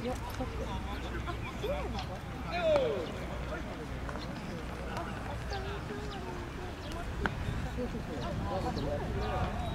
や、そっか。あ、そうなのか。そうそうそう。